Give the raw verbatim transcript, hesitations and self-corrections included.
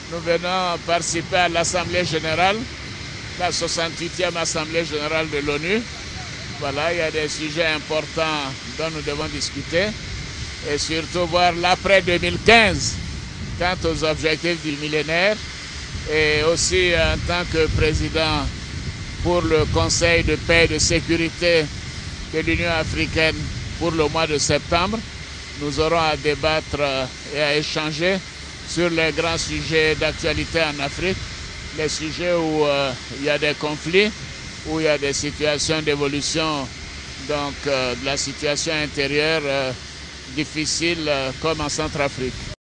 nous venons participer à l'Assemblée générale, la soixante-huitième Assemblée générale de l'ONU. Voilà, il y a des sujets importants dont nous devons discuter et surtout voir l'après deux mille quinze quant aux objectifs du millénaire et aussi en tant que président pour le Conseil de paix et de sécurité de l'Union africaine pour le mois de septembre. Nous aurons à débattre et à échanger sur les grands sujets d'actualité en Afrique, les sujets où euh, il y a des conflits, où il y a des situations d'évolution, donc euh, de la situation intérieure euh, difficile euh, comme en Centrafrique.